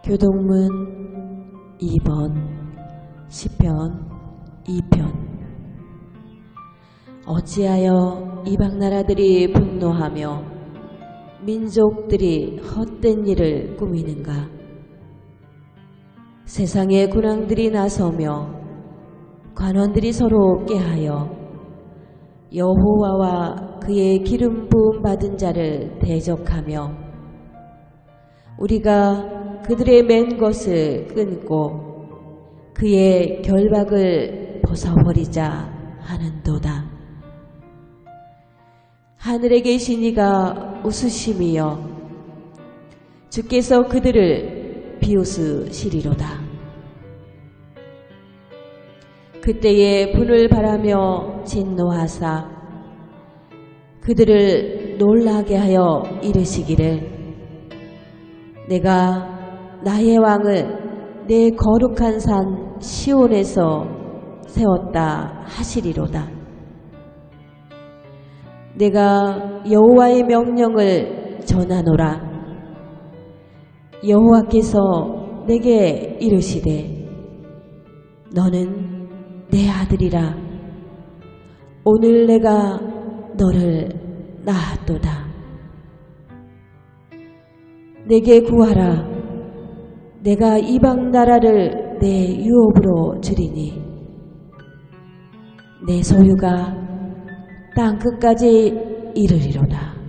교동문 2번 시편 2편. 어찌하여 이방나라들이 분노하며 민족들이 헛된 일을 꾸미는가? 세상의 군왕들이 나서며 관원들이 서로 꾀하여 여호와와 그의 기름 부음 받은 자를 대적하며 우리가 그들의 맨 것을 끊고 그의 결박을 벗어버리자 하는도다. 하늘에 계신 이가 웃으심이여 주께서 그들을 비웃으시리로다. 그때에 분을 바라며 진노하사 그들을 놀라게 하여 이르시기를 내가 나의 왕을 내 거룩한 산 시온에서 세웠다 하시리로다. 내가 여호와의 명령을 전하노라. 여호와께서 내게 이르시되 너는 내 아들이라. 오늘 내가 너를 낳았도다. 내게 구하라. 내가 이방 나라를 내 유업으로 주리니 내 소유가 땅끝까지 이르리로다.